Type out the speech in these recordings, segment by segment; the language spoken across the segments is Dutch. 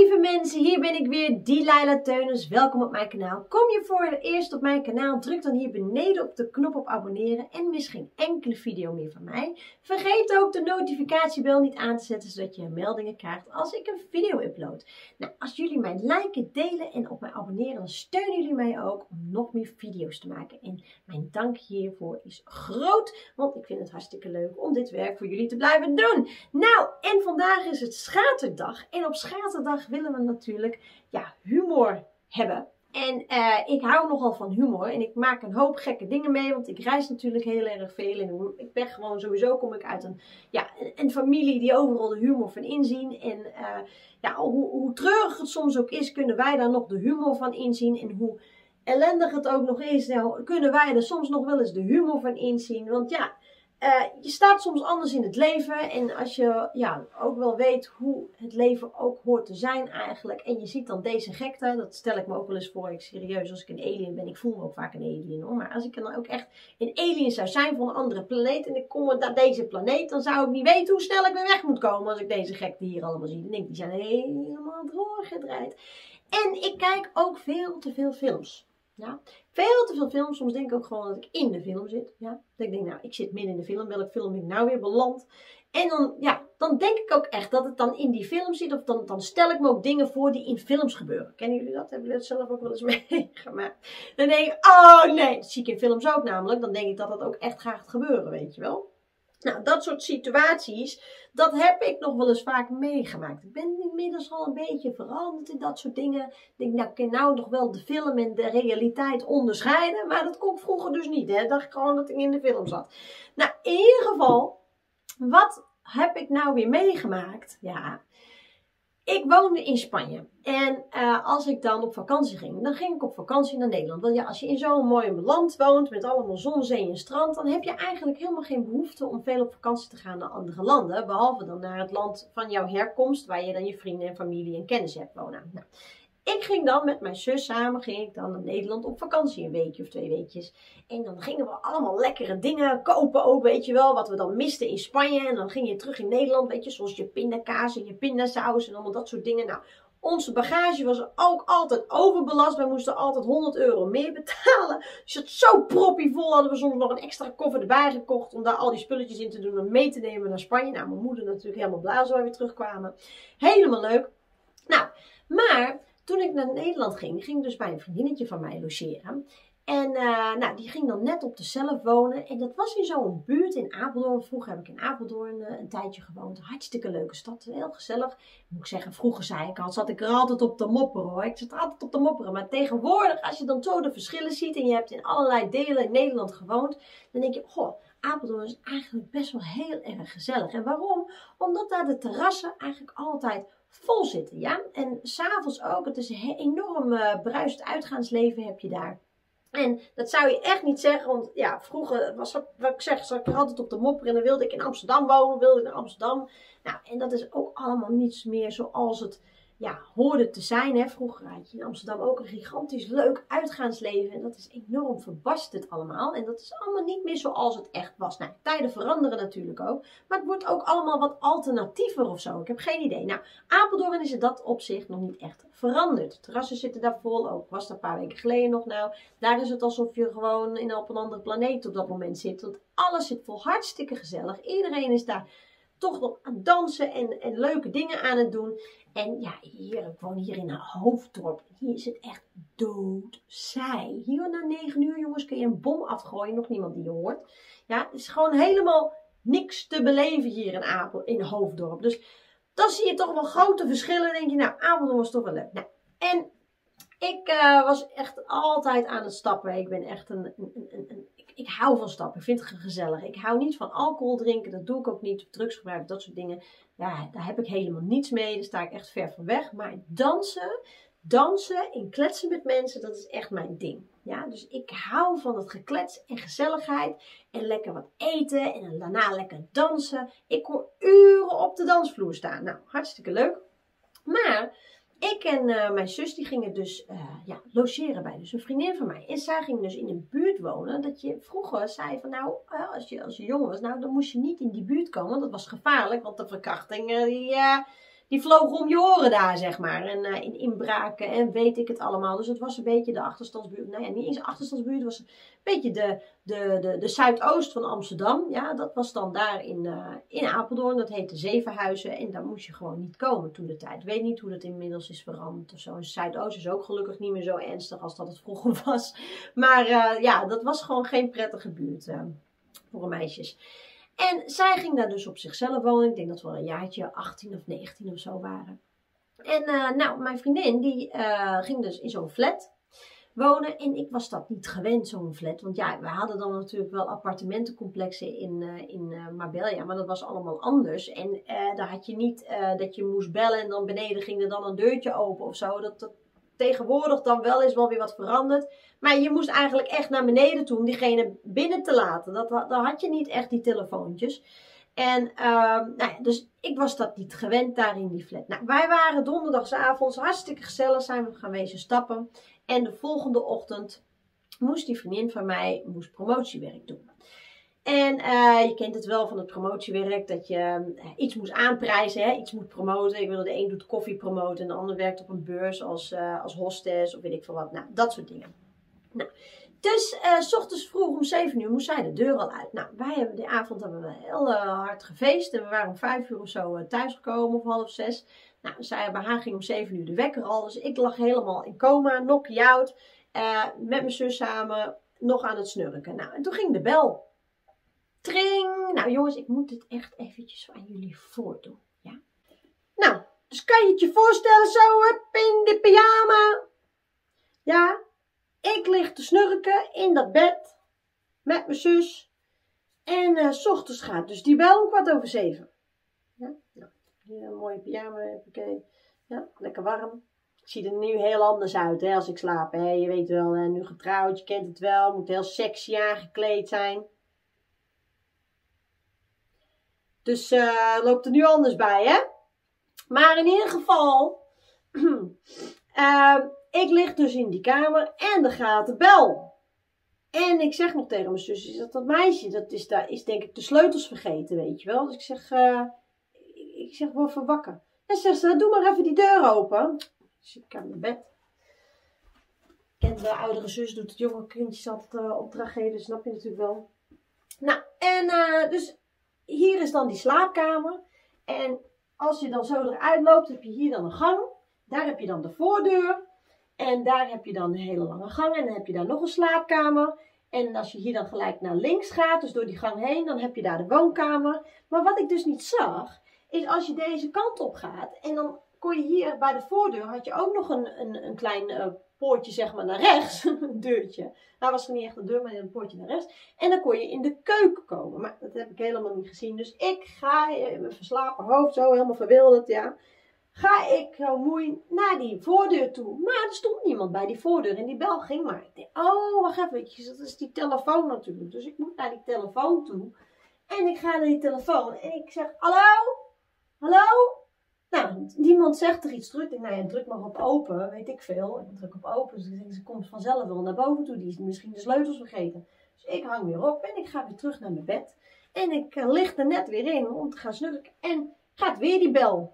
Lieve mensen, hier ben ik weer, Delilah Teunis. Welkom op mijn kanaal. Kom je voor het eerst op mijn kanaal, druk dan hier beneden op de knop op abonneren en mis geen enkele video meer van mij. Vergeet ook de notificatiebel niet aan te zetten, zodat je meldingen krijgt als ik een video upload. Nou, als jullie mij liken, delen en op mij abonneren, dan steunen jullie mij ook om nog meer video's te maken. En mijn dank hiervoor is groot, want ik vind het hartstikke leuk om dit werk voor jullie te blijven doen. Nou, en vandaag is het schaterdag. En op schaterdag willen we natuurlijk humor hebben. En ik hou nogal van humor en ik maak een hoop gekke dingen mee, want ik reis natuurlijk heel erg veel. En ik ben gewoon sowieso, kom ik uit een familie die overal de humor van inzien. En hoe treurig het soms ook is, kunnen wij daar nog de humor van inzien. En hoe ellendig het ook nog is, kunnen wij er soms nog wel eens de humor van inzien. Want je staat soms anders in het leven en als je ook wel weet hoe het leven ook hoort te zijn eigenlijk. En je ziet dan deze gekte, dat stel ik me ook wel eens voor. Serieus, als ik een alien ben, ik voel me ook vaak een alien hoor. Maar als ik dan ook echt een alien zou zijn van een andere planeet en ik kom naar deze planeet, dan zou ik niet weten hoe snel ik weer weg moet komen als ik deze gekte hier allemaal zie. Dan denk ik, die zijn helemaal doorgedraaid. En ik kijk ook veel te veel films. Ja, veel te veel films. Soms denk ik ook gewoon dat ik in de film zit. Ja, dat ik denk, nou, ik zit midden in de film. Welke film ben ik nou weer beland? En dan denk ik ook echt dat het dan in die film zit. Of dan stel ik me ook dingen voor die in films gebeuren. Kennen jullie dat? Hebben jullie dat zelf ook wel eens meegemaakt? Dan denk ik, oh nee, dat zie ik in films ook namelijk. Dan denk ik dat dat ook echt gaat gebeuren, weet je wel. Nou, dat soort situaties, dat heb ik nog wel eens vaak meegemaakt. Ik ben inmiddels al een beetje veranderd in dat soort dingen. Ik denk, nou, ik kan nou nog wel de film en de realiteit onderscheiden. Maar dat kon ik vroeger dus niet, hè. Ik dacht gewoon dat ik in de film zat. Nou, in ieder geval, wat heb ik nou weer meegemaakt? Ja, ik woonde in Spanje. En als ik dan op vakantie ging, dan ging ik op vakantie naar Nederland. Want ja, als je in zo'n mooi land woont met allemaal zon, zee en strand, dan heb je eigenlijk helemaal geen behoefte om veel op vakantie te gaan naar andere landen. Behalve dan naar het land van jouw herkomst, waar je dan je vrienden en familie en kennis hebt wonen. Nou, ik ging dan met mijn zus samen, naar Nederland op vakantie, een weekje of 2 weekjes. En dan gingen we allemaal lekkere dingen kopen ook, weet je wel, wat we dan misten in Spanje. En dan ging je terug in Nederland, weet je, zoals je pindakaas en je pindasaus en allemaal dat soort dingen. Nou, onze bagage was ook altijd overbelast. Wij moesten altijd €100 meer betalen. Dus het zo proppievol hadden we soms nog een extra koffer erbij gekocht om daar al die spulletjes in te doen en mee te nemen naar Spanje. Nou, mijn moeder natuurlijk helemaal blij als wij weer terugkwamen. Helemaal leuk. Nou, maar toen ik naar Nederland ging ik dus bij een vriendinnetje van mij logeren. En die ging dan net op de zelf wonen. En dat was in zo'n buurt in Apeldoorn. Vroeger heb ik in Apeldoorn een tijdje gewoond. Hartstikke leuke stad. Heel gezellig. Moet ik zeggen, vroeger zat ik er altijd op te mopperen hoor. Ik zat er altijd op te mopperen. Maar tegenwoordig, als je dan zo de verschillen ziet. En je hebt in allerlei delen in Nederland gewoond. Dan denk je, goh, Apeldoorn is eigenlijk best wel heel erg gezellig. En waarom? Omdat daar de terrassen eigenlijk altijd vol zitten. Ja? En s'avonds ook. Het is een enorm bruisend uitgaansleven heb je daar. En dat zou je echt niet zeggen, want ja, vroeger was dat, wat ik zeg, zat ik er altijd op de mopper en dan wilde ik in Amsterdam wonen, wilde ik naar Amsterdam. Nou, en dat is ook allemaal niets meer zoals het hoorde te zijn. Hè. Vroeger had je in Amsterdam ook een gigantisch leuk uitgaansleven en dat is enorm verbasterd allemaal. En dat is allemaal niet meer zoals het echt was. Nou, tijden veranderen natuurlijk ook, maar het wordt ook allemaal wat alternatiever of zo. Ik heb geen idee. Nou, Apeldoorn is in dat opzicht nog niet echt veranderd. Terrassen zitten daar vol, ook was dat een paar weken geleden nog nou. Daar is het alsof je gewoon op een andere planeet op dat moment zit. Want alles zit vol, hartstikke gezellig. Iedereen is daar toch nog aan het dansen en leuke dingen aan het doen. En ja, ik woon hier in een hoofddorp. Hier is het echt doodsaai. Hier na 9 uur, jongens, kun je een bom afgooien. Nog niemand die je hoort. Ja, het is gewoon helemaal niks te beleven hier in Hoofddorp. Dus dan zie je toch wel grote verschillen. Dan denk je, nou, Apeldoorn was toch wel leuk. Nou, en ik was echt altijd aan het stappen. Ik ben echt ik hou van stappen. Ik vind het gezellig. Ik hou niet van alcohol drinken. Dat doe ik ook niet. Drugs gebruiken, dat soort dingen. Ja, daar heb ik helemaal niets mee. Daar sta ik echt ver van weg. Maar dansen en kletsen met mensen, dat is echt mijn ding. Ja, dus ik hou van het geklets en gezelligheid. En lekker wat eten. En daarna lekker dansen. Ik kon uren op de dansvloer staan. Nou, hartstikke leuk. Maar ik en mijn zus die gingen dus logeren bij dus een vriendin van mij. En zij ging dus in een buurt wonen dat je vroeger zei van nou, als je jong was, nou dan moest je niet in die buurt komen. Want dat was gevaarlijk, want de verkrachtingen die vlogen om je oren daar, zeg maar. En in inbraken en weet ik het allemaal. Dus het was een beetje de achterstandsbuurt. Nou ja, niet eens achterstandsbuurt. Het was een beetje de Zuidoost van Amsterdam. Ja, dat was dan daar in Apeldoorn. Dat heette Zevenhuizen. En daar moest je gewoon niet komen toen de tijd. Ik weet niet hoe dat inmiddels is veranderd of zo. En Zuidoost is ook gelukkig niet meer zo ernstig als dat het vroeger was. Maar ja, dat was gewoon geen prettige buurt voor meisjes. En zij ging daar dus op zichzelf wonen. Ik denk dat we wel een jaartje 18 of 19 of zo waren. En nou, mijn vriendin die ging dus in zo'n flat wonen. En ik was dat niet gewend, zo'n flat. Want ja, we hadden dan natuurlijk wel appartementencomplexen in Marbella. Maar dat was allemaal anders. En daar had je niet dat je moest bellen en dan beneden ging er dan een deurtje open of zo. Dat tegenwoordig dan wel is wel weer wat veranderd. Maar je moest eigenlijk echt naar beneden toe om diegene binnen te laten. Dan had je niet echt die telefoontjes. En nou ja, dus ik was dat niet gewend daar in die flat. Nou, wij waren donderdagsavonds hartstikke gezellig, zijn we gaan wezen stappen. En de volgende ochtend moest die vriendin van mij promotiewerk doen. En je kent het wel van het promotiewerk, dat je iets moest aanprijzen, hè? Iets moet promoten. Ik wilde de een doet koffie promoten en de ander werkt op een beurs als hostess of weet ik veel wat. Nou, dat soort dingen. Nou, dus 's ochtends vroeg om 7 uur moest zij de deur al uit. Nou, wij hebben die avond heel hard gefeest en we waren om 5 uur of zo thuisgekomen of half 6. Nou, bij haar ging om 7 uur de wekker al, dus ik lag helemaal in coma, knock-out, met mijn zus samen nog aan het snurken. Nou, en toen ging de bel. Tring! Nou jongens, ik moet dit echt eventjes aan jullie voordoen. Ja? Nou, dus kan je het je voorstellen zo, in de pyjama. Ja, ik lig te snurken in dat bed met mijn zus. En 's ochtends gaat dus die bel om 7:15. Ja, nou, hier een mooie pyjama heb ik. Ja, lekker warm. Ik zie er nu heel anders uit hè, als ik slaap. Hè. Je weet wel, nu getrouwd, je kent het wel. Moet heel sexy aangekleed zijn. Dus loopt er nu anders bij, hè? Maar in ieder geval, ik lig dus in die kamer en er gaat de bel. En ik zeg nog tegen mijn zus, is dat meisje, dat is denk ik de sleutels vergeten, weet je wel. Dus ik zeg, word even wakker. En zegt ze, doe maar even die deur open. Dus ik aan mijn bed. Kent de oudere zus, doet het jonge kindjes altijd opdracht geven, snap je natuurlijk wel. Nou, en dus hier is dan die slaapkamer. En als je dan zo eruit loopt, heb je hier dan een gang. Daar heb je dan de voordeur. En daar heb je dan een hele lange gang. En dan heb je daar nog een slaapkamer. En als je hier dan gelijk naar links gaat, dus door die gang heen, dan heb je daar de woonkamer. Maar wat ik dus niet zag, is als je deze kant op gaat. En dan kon je hier bij de voordeur, had je ook nog een klein poortje zeg maar naar rechts. Een deurtje. Nou was er niet echt een deur, maar een poortje naar rechts. En dan kon je in de keuken komen. Maar dat heb ik helemaal niet gezien. Dus ik ga, mijn verslapen hoofd zo helemaal verwilderd, ja. Ga ik zo mooi naar die voordeur toe. Maar er stond niemand bij die voordeur en die bel ging maar. Ik denk, oh, wacht even, dat is die telefoon natuurlijk. Dus ik moet naar die telefoon toe. En ik ga naar die telefoon en ik zeg, hallo? Hallo? Nou, niemand zegt er iets terug. Ik denk, nou ja, druk maar op open, weet ik veel. Ik druk op open, dus ik denk, ze komt vanzelf wel naar boven toe. Die is misschien de sleutels vergeten. Dus ik hang weer op en ik ga weer terug naar mijn bed. En ik lig er net weer in om te gaan snurken. En gaat weer die bel.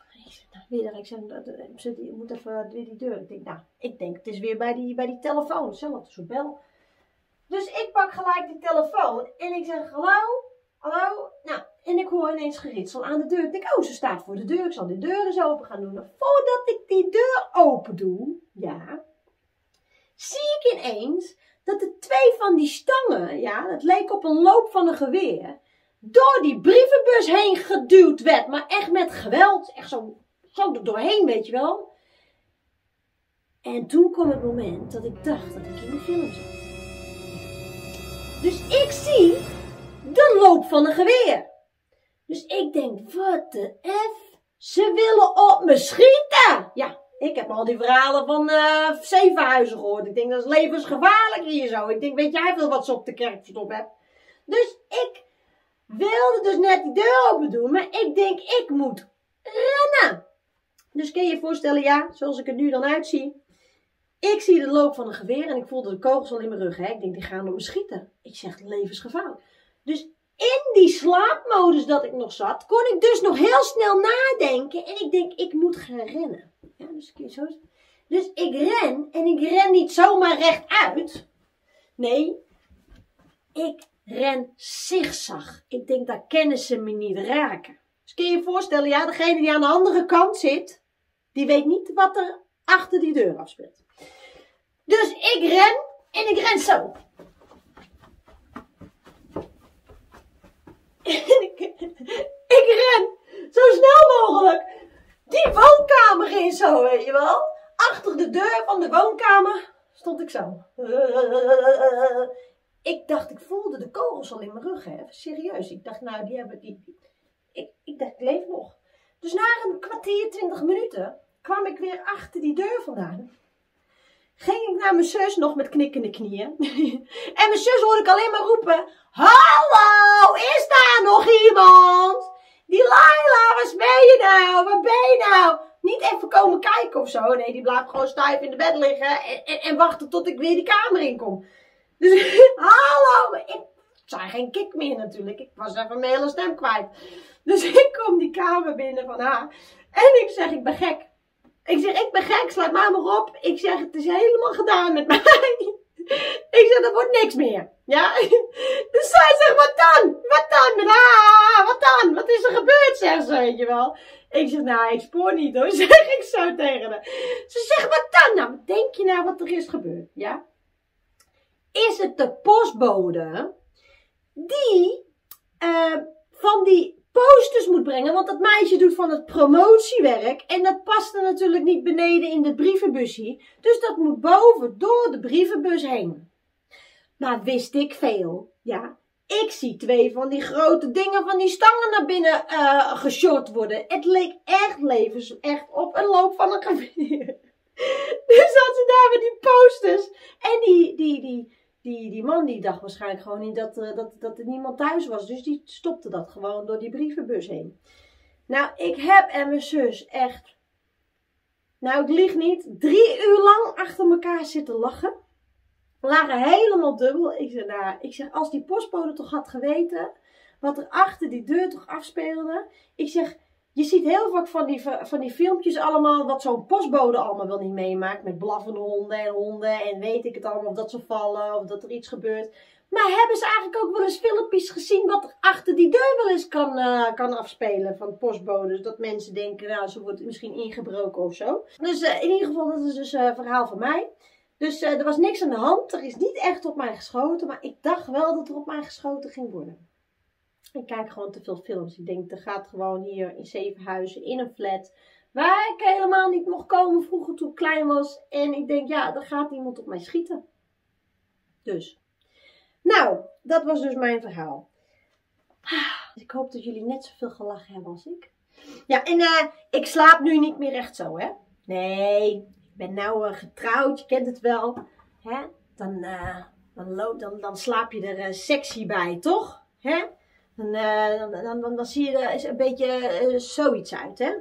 Ik zeg, je moet even weer die deur. Ik denk, het is weer bij die telefoon. Hetzelfde soort bel. Dus ik pak gelijk die telefoon en ik zeg, hallo? Hallo? Nou, en ik hoor ineens geritsel aan de deur. Ik denk, oh, ze staat voor de deur. Ik zal die deur eens open gaan doen. Maar voordat ik die deur open doe, ja, zie ik ineens dat de 2 van die stangen, ja, dat leek op een loop van een geweer, door die brievenbus heen geduwd werd. Maar echt met geweld. Echt zo er doorheen, weet je wel. En toen kwam het moment dat ik dacht dat ik in de film zat. Dus ik zie de loop van een geweer. Dus ik denk, wat de F? Ze willen op me schieten! Ja, ik heb al die verhalen van Zevenhuizen gehoord. Ik denk, dat is levensgevaarlijk hier zo. Ik denk, weet jij veel wat ze op de kerkstop hebben? Dus ik wilde dus net die deur open doen, maar ik denk, ik moet rennen. Dus kun je je voorstellen, ja, zoals ik er nu dan uitzie. Ik zie de loop van een geweer en ik voelde de kogels al in mijn rug. Hè? Ik denk, die gaan op me schieten. Ik zeg, levensgevaarlijk. Dus in die slaapmodus dat ik nog zat, kon ik dus nog heel snel nadenken. En ik denk, ik moet gaan rennen. Ja, dus ik ren. En ik ren niet zomaar rechtuit. Nee, ik ren zigzag. Ik denk, daar kennen ze me niet raken. Dus kun je je voorstellen, ja, degene die aan de andere kant zit, die weet niet wat er achter die deur afspeelt. Dus ik ren en ik ren zo. Ik ren zo snel mogelijk die woonkamer in zo, weet je wel. Achter de deur van de woonkamer stond ik zo. Ik dacht, ik voelde de kogels al in mijn rug, hè. Serieus. Ik dacht, nou, ik dacht, ik leef nog. Dus na een kwartier, 20 minuten, kwam ik weer achter die deur vandaan. Ging ik naar mijn zus nog met knikkende knieën. En mijn zus hoorde ik alleen maar roepen. Hallo, is daar nog iemand? Die Laila, waar ben je nou? Waar ben je nou? Niet even komen kijken of zo. Nee, die blijft gewoon stijf in de bed liggen. En wachten tot ik weer die kamer in kom. Dus, hallo. Ik zei geen kik meer natuurlijk. Ik was even mijn hele stem kwijt. Dus ik kom die kamer binnen van haar. En ik zeg, ik ben gek. Ik zeg, ik ben gek, sluit mij maar op. Ik zeg, het is helemaal gedaan met mij. Ik zeg, dat wordt niks meer. Ja? Dus zij zegt, wat dan? Wat dan? Wat dan? Wat is er gebeurd, zegt ze, weet je wel. Ik zeg, nou, ik spoor niet hoor, zeg ik zo tegen haar. Ze zegt, wat dan? Nou, wat denk je nou wat er is gebeurd? Ja? Is het de postbode die van die posters moet brengen, want dat meisje doet van het promotiewerk en dat past er natuurlijk niet beneden in de brievenbusje, dus dat moet boven door de brievenbus heen. Nou, wist ik veel, ja. Ik zie 2 van die grote dingen van die stangen naar binnen geshort worden. Het leek echt op een loop van een geweer. Dus had ze daar met die posters en die man die dacht waarschijnlijk gewoon niet dat er niemand thuis was. Dus die stopte dat gewoon door die brievenbus heen. Nou, ik heb en mijn zus echt, nou ik lieg niet, 3 uur lang achter elkaar zitten lachen. We lagen helemaal dubbel. Ik zeg, als die postbode toch had geweten wat er achter die deur toch afspeelde. Ik zeg, je ziet heel vaak van die filmpjes allemaal, wat zo'n postbode allemaal wel niet meemaakt. Met blaffende honden en weet ik het allemaal, of dat ze vallen of dat er iets gebeurt. Maar hebben ze eigenlijk ook wel eens filmpjes gezien wat er achter die deur wel eens kan afspelen van postbodes? Dat mensen denken, nou ze wordt misschien ingebroken of zo. Dus in ieder geval, dat is dus een verhaal van mij. Dus er was niks aan de hand, er is niet echt op mij geschoten, maar ik dacht wel dat er op mij geschoten ging worden. Ik kijk gewoon te veel films. Ik denk, er gaat gewoon hier in Zevenhuizen, in een flat, waar ik helemaal niet mocht komen vroeger toen ik klein was. En ik denk, ja, er gaat iemand op mij schieten. Dus. Nou, dat was dus mijn verhaal. Ik hoop dat jullie net zoveel gelachen hebben als ik. Ja, en ik slaap nu niet meer echt zo, hè. Nee, ik ben nou getrouwd, je kent het wel. Hè? Dan slaap je er sexy bij, toch? Hè? Dan zie je er een beetje zoiets uit, hè?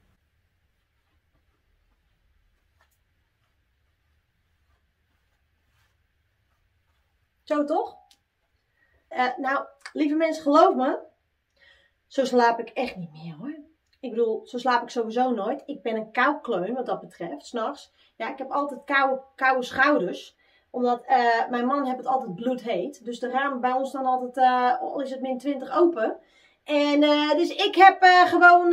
Zo toch? Nou, lieve mensen, geloof me. Zo slaap ik echt niet meer, hoor. Ik bedoel, zo slaap ik sowieso nooit. Ik ben een koukleun wat dat betreft, 's nachts. Ja, ik heb altijd koude schouders. Omdat mijn man heeft het altijd bloedheet. Dus de ramen bij ons staan altijd, al is het min 20, open. En dus ik heb gewoon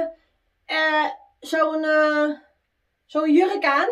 zo'n jurk aan.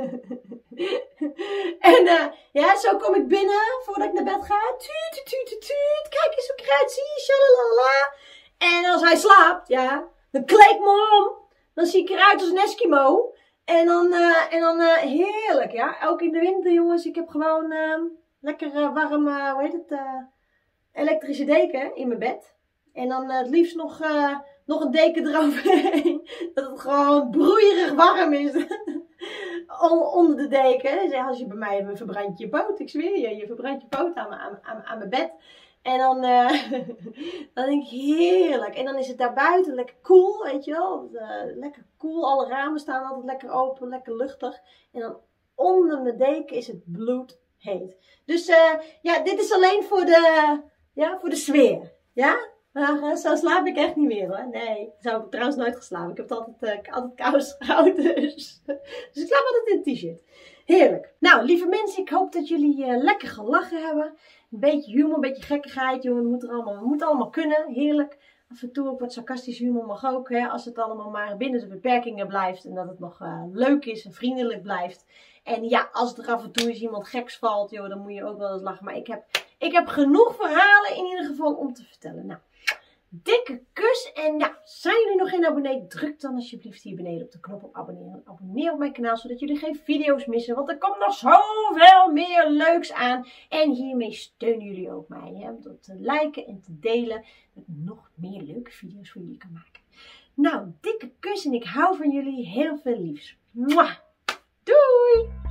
En ja, zo kom ik binnen voordat ik naar bed ga. Tuut. Kijk eens hoe ik eruit zie. Shalalala. En als hij slaapt, ja, dan kleed ik me om. Dan zie ik eruit als een Eskimo. En dan heerlijk, ja. Ook in de winter, jongens. Ik heb gewoon lekker warm, hoe heet het, elektrische deken in mijn bed. En dan het liefst nog een deken eroverheen. Dat het gewoon broeierig warm is. Onder de deken. Dus als je bij mij verbrandt je poot. Ik zweer je, je verbrandt je poot aan mijn bed. En dan denk ik heerlijk. En dan is het daar buiten lekker koel, weet je wel. Lekker koel. Alle ramen staan altijd lekker open, lekker luchtig. En dan onder mijn deken is het bloedheet. Dus ja, dit is alleen voor de sfeer. Ja? Maar zo slaap ik echt niet meer hoor. Nee, zo heb ik trouwens nooit geslapen. Ik heb het altijd koud gehouden. Dus ik slaap altijd in een t-shirt. Heerlijk. Nou, lieve mensen, ik hoop dat jullie lekker gelachen hebben. Een beetje humor, een beetje gekkigheid. Jongen, we moeten allemaal kunnen. Heerlijk. Af en toe ook wat sarcastische humor mag ook. Hè, als het allemaal maar binnen de beperkingen blijft. En dat het nog leuk is en vriendelijk blijft. En ja, als er af en toe eens iemand geks valt, joh, dan moet je ook wel eens lachen. Maar ik heb genoeg verhalen in ieder geval om te vertellen. Nou, dikke kus. En ja, zijn jullie nog geen abonnee? Druk dan alsjeblieft hier beneden op de knop op abonneren. Abonneer op mijn kanaal, zodat jullie geen video's missen. Want er komt nog zoveel meer leuks aan. En hiermee steunen jullie ook mij. Hè, door te liken en te delen. Dat ik nog meer leuke video's voor jullie kan maken. Nou, dikke kus en ik hou van jullie. Heel veel liefs. Mwah. Doei!